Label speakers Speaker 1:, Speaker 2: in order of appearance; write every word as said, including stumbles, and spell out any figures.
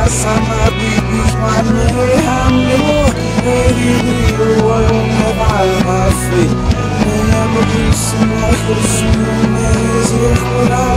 Speaker 1: sama bibis mana hamle Eri biru wala ba fi Ne abis ma khushu me zikra